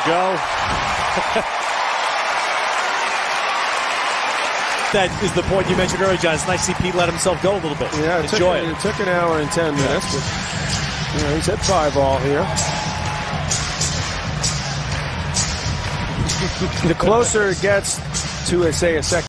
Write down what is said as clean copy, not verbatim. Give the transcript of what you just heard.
to go. That is the point you mentioned earlier, John. It's nice to see Pete let himself go a little bit. Yeah, it took an hour and 10 minutes, but he's at 5-all here. The closer it gets to, say, a second.